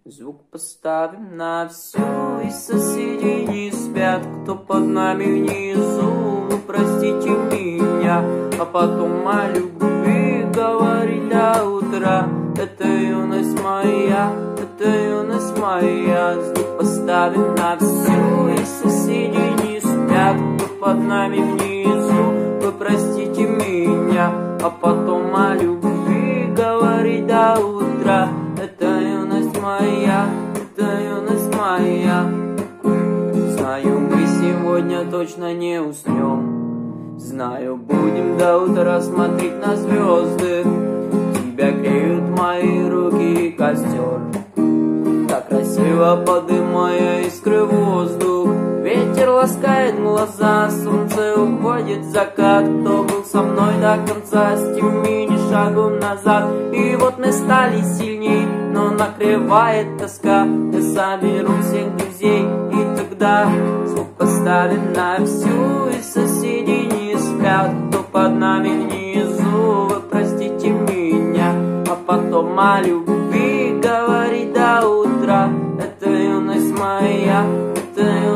Звук поставим на всю, и соседи не спят. Кто под нами внизу, вы простите меня. А потом о любви говорить до утра. Это юность моя, это юность моя. Звук поставим на всю, и соседи не спят. Кто под нами внизу, вы простите меня. А потом о любви говорить до утра. Это юность моя, это юность моя. Знаю, мы сегодня точно не уснем. Знаю, будем до утра смотреть на звезды. Тебя греют мои руки и костер. Так красиво подымая искры в воздух. Ветер ласкает глаза, солнце уходит в закат. Кто был со мной до конца, сними ни шагу назад. И вот мы стали сильней, но накрывает тоска. Я соберу всех друзей, и тогда звук поставим на всю, и соседи не спят. Кто под нами внизу, вы простите меня. А потом о любви говорить до утра. Это юность моя, это юность